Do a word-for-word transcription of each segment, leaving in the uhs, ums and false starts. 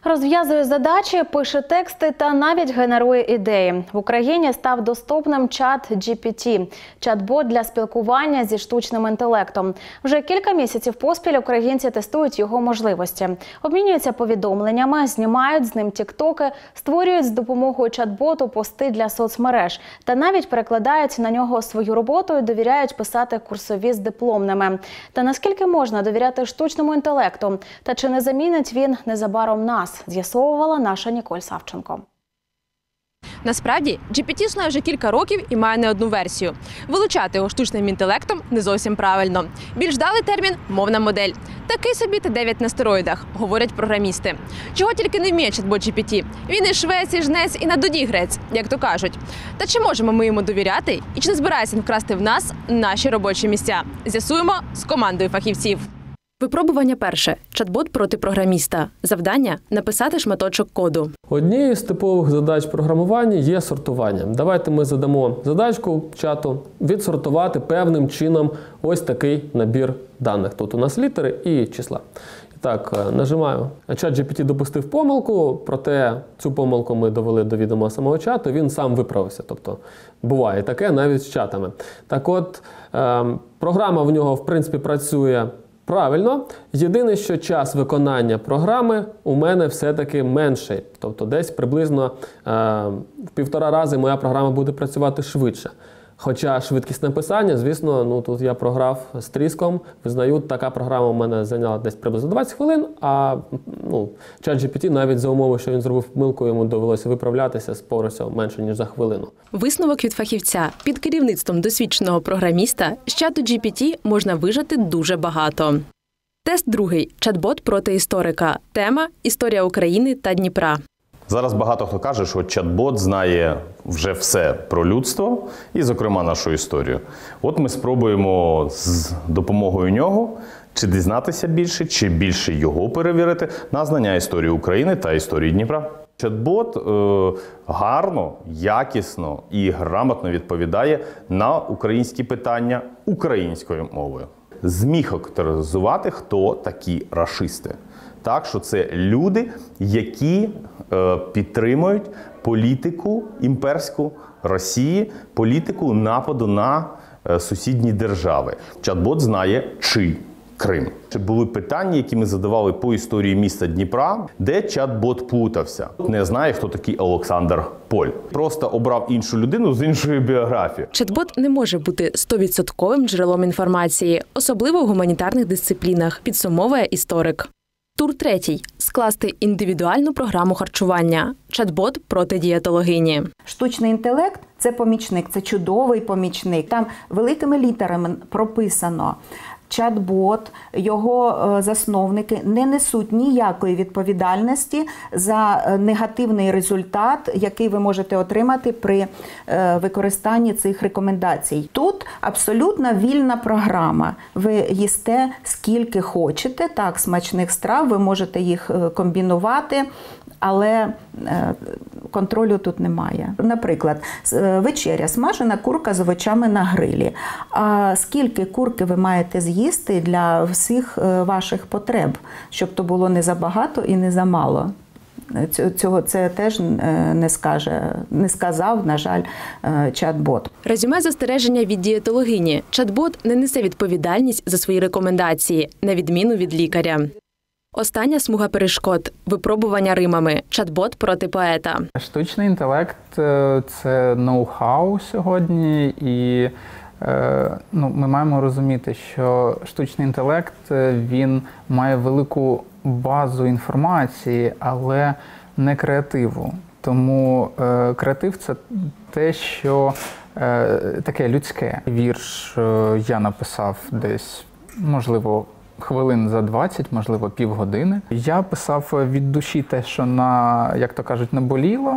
Розв'язує задачі, пише тексти та навіть генерує ідеї. В Україні став доступним чат джі пі ті – чат-бот для спілкування зі штучним інтелектом. Вже кілька місяців поспіль українці тестують його можливості. Обмінюються повідомленнями, знімають з ним тіктоки, створюють з допомогою чат-боту пости для соцмереж та навіть перекладають на нього свою роботу і довіряють писати курсові з дипломними. Та наскільки можна довіряти штучному інтелекту? Та чи не замінить він незабаром нас? З'ясовувала наша Ніколь Савченко. Насправді, джі пі ті існує вже кілька років і має не одну версію. Вилучати його штучним інтелектом не зовсім правильно. Більш вдалий термін – мовна модель. Такий собі Т дев'ять на стероїдах, говорять програмісти. Чого тільки не вміє чат-бот джі пі ті. Він і швець, і жнець, і на дуді грець, як то кажуть. Та чи можемо ми йому довіряти? І чи не збирається він вкрасти в нас наші робочі місця? З'ясуємо з командою фахівців. Випробування перше. Чат-бот проти програміста. Завдання – написати шматочок коду. Однією з типових задач програмування є сортування. Давайте ми задамо задачку чату відсортувати певним чином ось такий набір даних. Тут у нас літери і числа. Так, нажимаю. Чат джі пі ті допустив помилку, проте цю помилку ми довели до відома самого чату, він сам виправився. Тобто буває таке навіть з чатами. Так от, е, програма в нього в принципі працює правильно. Єдине, що час виконання програми у мене все-таки менший. Тобто десь приблизно е, в півтора рази моя програма буде працювати швидше. Хоча швидкість написання, звісно, ну тут я програв з тріском. Визнаю, така програма у мене зайняла десь приблизно двадцять хвилин, а ну, чат джі пі ті навіть за умови, що він зробив помилку, йому довелося виправлятися, спорився менше, ніж за хвилину. Висновок від фахівця. Під керівництвом досвідченого програміста з чату джі пі ті можна вижати дуже багато. Тест другий. Чат-бот проти історика. Тема – історія України та Дніпра. Зараз багато хто каже, що чат-бот знає вже все про людство і, зокрема, нашу історію. От ми спробуємо з допомогою нього чи дізнатися більше, чи більше його перевірити на знання історії України та історії Дніпра. Чат-бот е, гарно, якісно і грамотно відповідає на українські питання українською мовою. Зміг характеризувати, хто такі рашисти. Так, що це люди, які е, підтримують політику імперську Росії, політику нападу на е, сусідні держави. Чат-бот знає, чий Крим. Були питання, які ми задавали по історії міста Дніпра, де чат-бот плутався. Не знає, хто такий Олександр Поль. Просто обрав іншу людину з іншою біографією. Чат-бот не може бути сто відсотків джерелом інформації, особливо в гуманітарних дисциплінах, підсумовує історик. Тур третій. Скласти індивідуальну програму харчування. Чат-бот проти дієтологині. Штучний інтелект – це помічник, це чудовий помічник. Там великими літерами прописано: чат-бот, його засновники не несуть ніякої відповідальності за негативний результат, який ви можете отримати при використанні цих рекомендацій. Тут абсолютно вільна програма. Ви їсте скільки хочете, так, смачних страв, ви можете їх комбінувати, але контролю тут немає. Наприклад, вечеря – смажена курка з овочами на грилі. А скільки курки ви маєте з'їсти для всіх ваших потреб, щоб то було не забагато і не замало? Цього це теж не скаже, не сказав, на жаль, чат-бот. Резюме застереження від дієтологині. Чат-бот не несе відповідальність за свої рекомендації, на відміну від лікаря. Остання смуга перешкод – випробування Римами. Чат-бот проти поета. Штучний інтелект – це ноу-хау сьогодні, і ну, ми маємо розуміти, що штучний інтелект, він має велику базу інформації, але не креативу. Тому е, креатив – це те, що е, таке людське. Вірш е, я написав десь, можливо, хвилин за двадцять, можливо, півгодини. Я писав від душі те, що, на, як то кажуть, наболіло,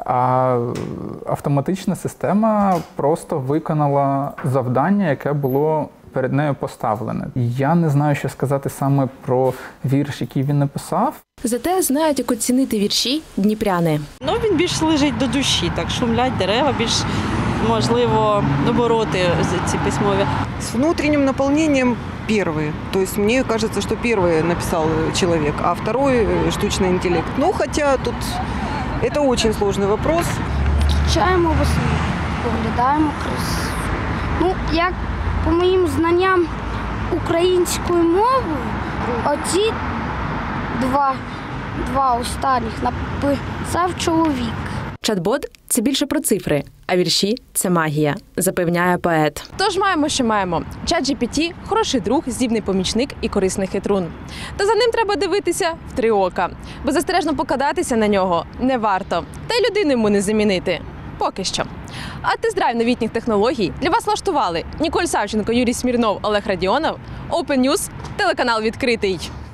а автоматична система просто виконала завдання, яке було перед нею поставлене. Я не знаю, що сказати саме про вірш, який він написав. Зате знають, як оцінити вірші дніпряни. Ну, він більш лежить до душі, так шумлять дерева, більш, можливо, обороти ці письмові. З внутрішнім наповненням первые. То есть мне кажется, что первый написал человек, а второй э, штучный интеллект. Ну, хотя тут это очень сложный вопрос. Вивчаємо весну, поглядаємо красиво. Ну, як по моїм знанням українською мовою, оці два, два останніх написав чоловік. Чат-бот – це більше про цифри, а вірші – це магія, запевняє поет. Тож маємо, що маємо. Чат джі пі ті – хороший друг, здібний помічник і корисний хитрун. Та за ним треба дивитися в три ока, бо застережно покладатися на нього не варто. Та й людину йому не замінити. Поки що. А тест-драйв новітніх технологій для вас влаштували Ніколь Савченко, Юрій Смірнов, Олег Радіонов, Open News, телеканал «Відкритий».